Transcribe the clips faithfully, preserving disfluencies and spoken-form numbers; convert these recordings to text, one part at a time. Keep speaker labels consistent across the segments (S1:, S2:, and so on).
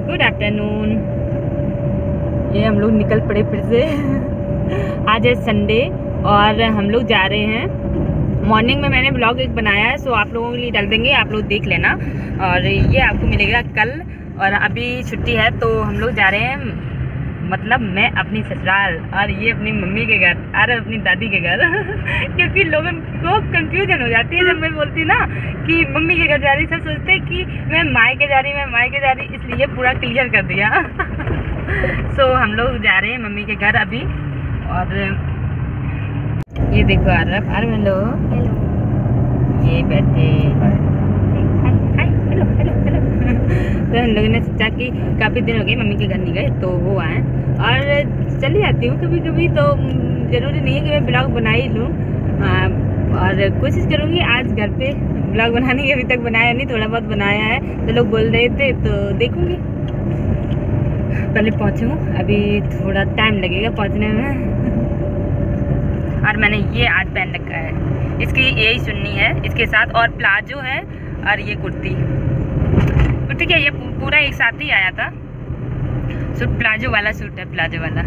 S1: Good afternoon. ये हम लोग निकल पड़े फिर से। आज है संडे और हम लोग जा रहे हैं। मॉर्निंग में मैंने ब्लॉग एक बनाया है, सो आप लोगों के लिए डाल देंगे, आप लोग देख लेना। और ये आपको मिलेगा कल। और अभी छुट्टी है तो हम लोग जा रहे हैं, मतलब मैं अपनी ससुराल और ये अपनी मम्मी के घर और अपनी दादी के घर। क्योंकि लोगों को कंफ्यूजन हो जाती है जब मैं बोलती ना कि मम्मी के घर जा रही, सब सोचते हैं कि मैं मायके जा रही मैं मायके जा रही, इसलिए पूरा क्लियर कर दिया। सो so, हम लोग जा रहे हैं मम्मी के घर अभी। और ये देखो आरव, आरव हेलो हेलो, ये बैठे हाय हेलो हेलो हेलो। तो हम लोगों ने सोचा कि काफ़ी दिन हो गए मम्मी के घर नहीं गए तो वो आए। और चली जाती हूँ कभी कभी, तो ज़रूरी नहीं है कि मैं ब्लॉग बना ही लूँ। और कोशिश करूँगी आज घर पे ब्लॉग बनाने की। अभी तक बनाया नहीं, थोड़ा बहुत बनाया है तो लोग बोल रहे थे तो देखूँगी। पहले पहुँचूँ, अभी थोड़ा टाइम लगेगा पहुँचने में। और मैंने ये आज पहन रखा है, इसकी यही चुन्नी है इसके साथ, और प्लाजो है और ये कुर्ती। कुर्ती क्या, ये पूरा एक साथ ही आया था। सूट प्लाजो वाला सूट है, प्लाजो वाला।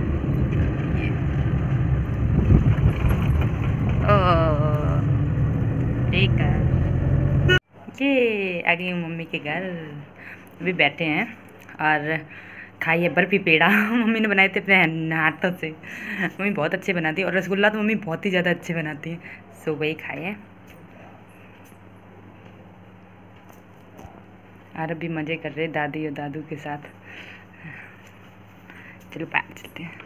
S1: ओह ठीक है। ये आ गई मम्मी के घर, अभी बैठे हैं और खाइए बर्फी पेड़ा। मम्मी ने बनाए थे अपने हाथों से। मम्मी बहुत अच्छे बनाती है और रसगुल्ला तो मम्मी बहुत ही ज़्यादा अच्छे बनाती है। सो वही खाए और अभी मज़े कर रहे दादी और दादू के साथ। चलो बाहर चलते हैं।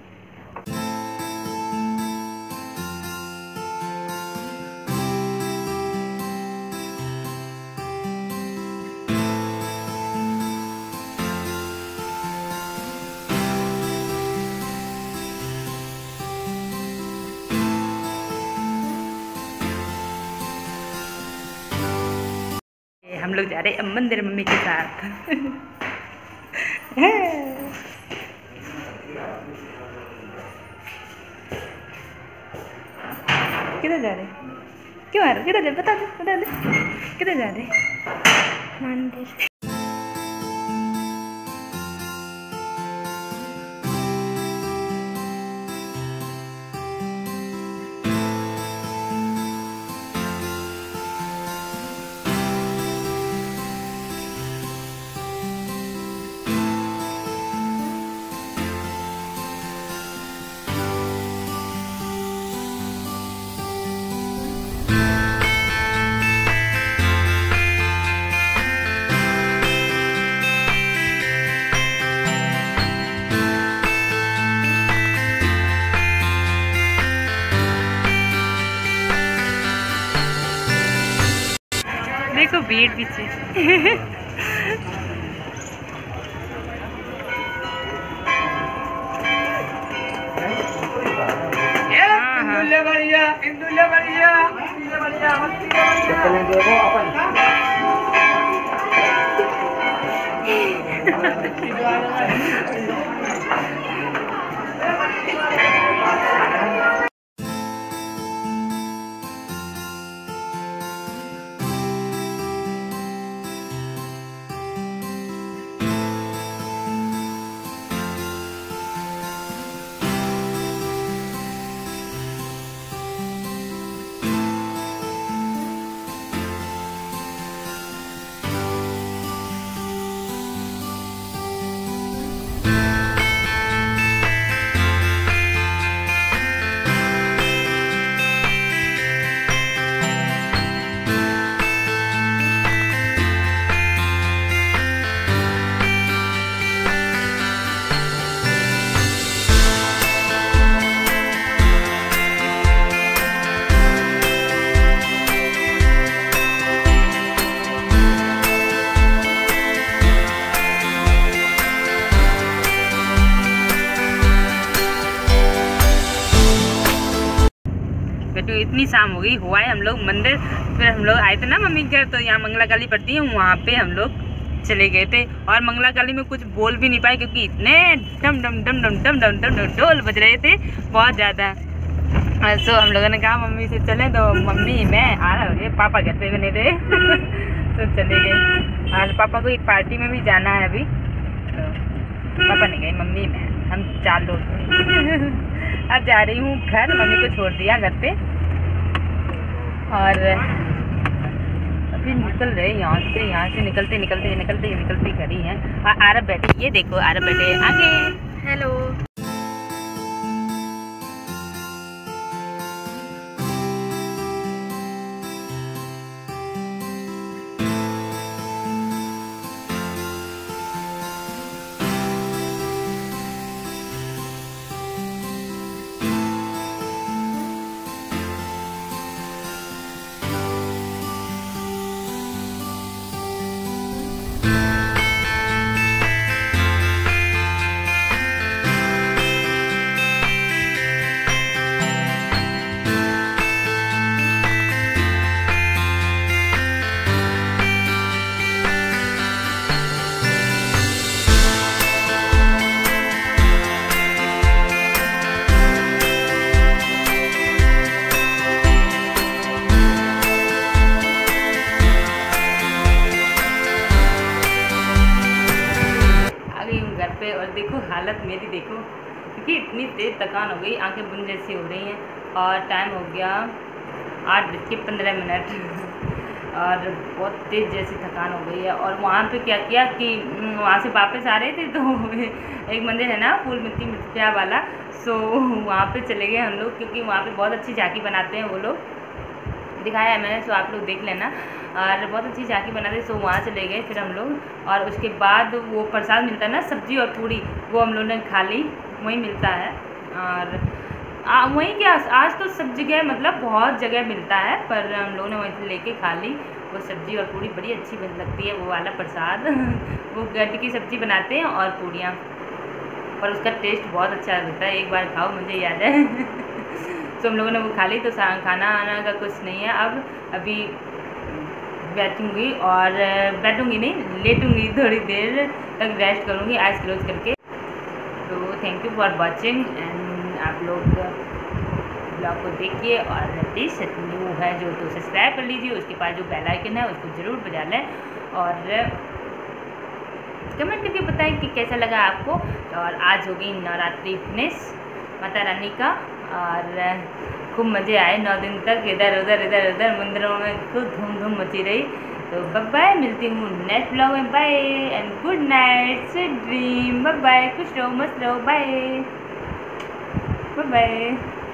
S1: हम लोग जा रहे हैं मंदिर मम्मी के साथ। किधर जा रहे, क्यों आ रहे, किधर जा, बता दे बता दे किधर जा रहे? मंदिर। देखो भीड़ पीछे।
S2: इंदुले बढ़िया, इंदुले बढ़िया, इंदुले बढ़िया,
S1: तो इतनी शाम हो गई, हुआ है हम लोग मंदिर। फिर हम लोग आए थे ना मम्मी के घर, तो यहाँ मंगला काली पड़ती है, वहाँ पे हम लोग चले गए थे। और मंगला काली में कुछ बोल भी नहीं पाए क्योंकि इतने डम डम डम डम डम डम डम डम ढोल बज रहे थे बहुत ज़्यादा। सो हम लोगों ने कहा मम्मी से चले, तो मम्मी मैं आ रहा हो, पापा घर पे बने थे। तो चले गए। आज पापा को एक पार्टी में भी जाना है अभी, तो पापा नहीं गए, मम्मी मैं, हम चार लोग थे। अब जा रही हूँ घर, मम्मी को छोड़ दिया घर पे और अभी निकल रहे यहाँ से यहाँ से निकलते निकलते निकलते निकलते घर ही हैं। और आरब बैठे, ये देखो आरब बैठे आगे। हेलो पे। और देखो हालत मेरी देखो, क्योंकि इतनी तेज़ थकान हो गई, आंखें बुन जैसी हो रही हैं। और टाइम हो गया आठ बज के पंद्रह मिनट और बहुत तेज़ जैसी थकान हो गई है। और वहाँ पे क्या किया कि वहाँ से वापस आ रहे थे तो एक मंदिर है ना फूल मिट्टी मिर्चा वाला, सो वहाँ पे चले गए हम लोग, क्योंकि वहाँ पे बहुत अच्छी झांकी बनाते हैं वो लोग, दिखाया है मैंने, सो आप लोग देख लेना। और बहुत अच्छी झांकी बनाते, सो वहाँ चले गए फिर हम लोग। और उसके बाद वो प्रसाद मिलता है ना, सब्जी और पूड़ी, वो हम लोगों ने खा ली, वहीं मिलता है। और आ, वहीं क्या आज तो सब जगह मतलब बहुत जगह मिलता है, पर हम लोगों ने वहीं से लेके खा ली वो सब्जी और पूड़ी, बड़ी अच्छी बन लगती है वो वाला प्रसाद। वो गड्ढ की सब्ज़ी बनाते हैं और पूड़ियाँ, और उसका टेस्ट बहुत अच्छा लगता है, एक बार खाओ, मुझे याद है। तो हम लोगों ने वो खा ली, तो खाना आना का कुछ नहीं है अब। अभी बैठूँगी और बैठूँगी नहीं लेटूँगी, थोड़ी देर तक रेस्ट करूँगी आइज क्लोज करके। तो thank you for watching and आप लोग ब्लॉग को देखिए, और प्लीज़ न्यू है जो तो सब्सक्राइब कर लीजिए, उसके पास जो बेल आइकन है उसको ज़रूर बजा लें, और कमेंट करके बताएं कि कैसा लगा आपको। और आज होगी नवरात्रि फिनिश माता रानी का, और खूब मज़े आए नौ दिन तक, इधर उधर इधर उधर मंदिरों में खूब धूम धूम मची रही। तो बाय बाय, मिलती हूँ नेक्स्ट ब्लॉग में, bye and good night, sweet dream, bye bye, खुश रहो मस्त रहो, बाय बाय बाय।